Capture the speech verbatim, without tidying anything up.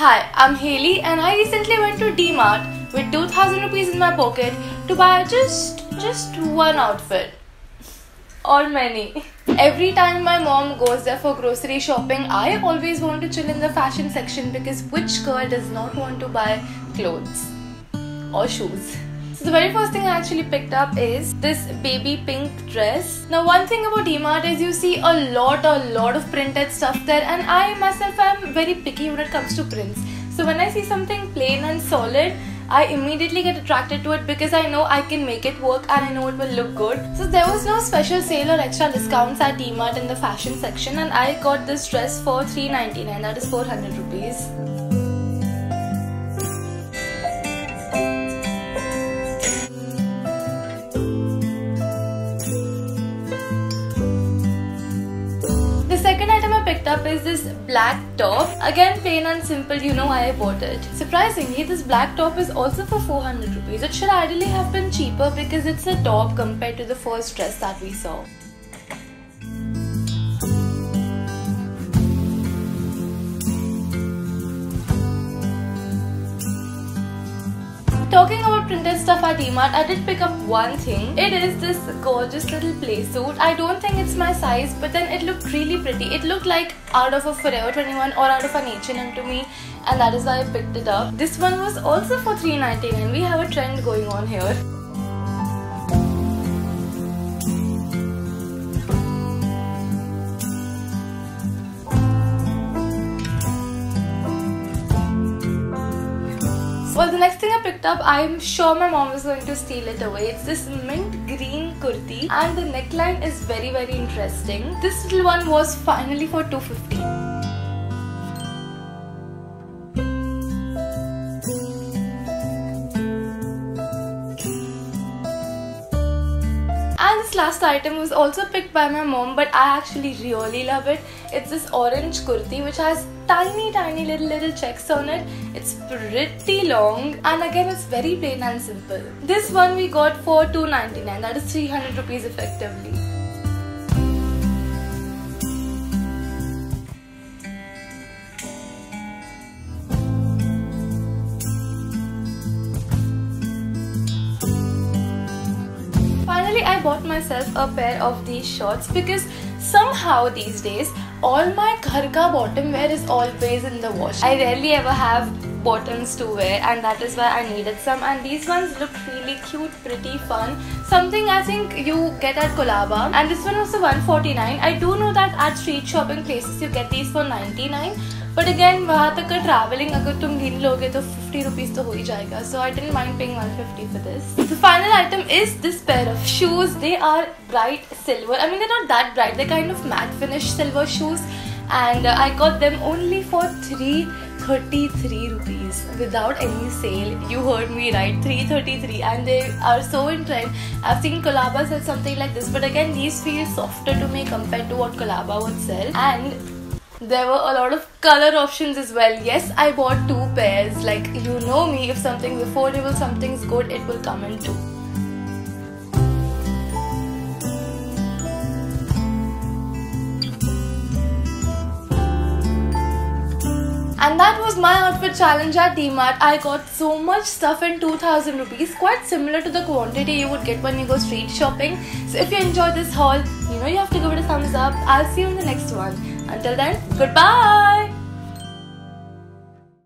Hi, I'm Haley and I recently went to D-Mart with two thousand rupees in my pocket to buy just just one outfit. Or many. Every time my mom goes there for grocery shopping, I always want to chill in the fashion section because which girl does not want to buy clothes or shoes? So the very first thing I actually picked up is this baby pink dress. Now one thing about D-Mart is you see a lot a lot of printed stuff there, and I myself am very picky when it comes to prints. So when I see something plain and solid, I immediately get attracted to it because I know I can make it work and I know it will look good. So there was no special sale or extra discounts at D-Mart in the fashion section, and I got this dress for three ninety-nine, that is four hundred rupees. The second item I picked up is this black top. Again, plain and simple, you know why I bought it. Surprisingly, this black top is also for four hundred rupees. It should ideally have been cheaper because it's a top compared to the first dress that we saw. Talking about printed stuff at D-Mart, I did pick up one thing. It is this gorgeous little play suit. I don't think it's my size, but then it looked really pretty. It looked like out of a Forever twenty-one or out of an H and M to me, and that is why I picked it up. This one was also for three ninety-nine. We have a trend going on here. Well, the next thing I picked up, I'm sure my mom is going to steal it away. It's this mint green kurti and the neckline is very very interesting. This little one was finally for two fifty. And this last item was also picked by my mom, but I actually really love it. It's this orange kurti which has tiny tiny little little checks on it. It's pretty long and again it's very plain and simple. This one we got for two ninety-nine, that is three hundred rupees effectively. Finally, I bought myself a pair of these shorts because somehow these days all my ghar ka bottom wear is always in the wash. I rarely ever have bottoms to wear, and that is why I needed some, and these ones look really cute, pretty fun. Something I think you get at Colaba, and this one was the one forty-nine. I do know that at street shopping places you get these for ninety-nine, but again वहाँ तक का traveling अगर तुम गिन लोगे तो fifty rupees तो हो ही जाएगा. So I didn't mind paying one fifty for this. The final item is this pair of shoes. They are bright silver. I mean, they're not that bright. They're kind of matte finish silver shoes, and uh, I got them only for three thirty-three rupees without any sale. You heard me right, three thirty-three, and they are so in trend. I've seen Colaba sell something like this, but again these feel softer to me compared to what Colaba would sell, and there were a lot of color options as well. Yes, I bought two pairs. Like, you know me, if something's affordable, something's good, it will come in two. And that was my outfit challenge at D-Mart. I got so much stuff in two thousand rupees, quite similar to the quantity you would get when you go street shopping. So if you enjoyed this haul, you know you have to give it a thumbs up. I'll see you in the next one. Until then, goodbye!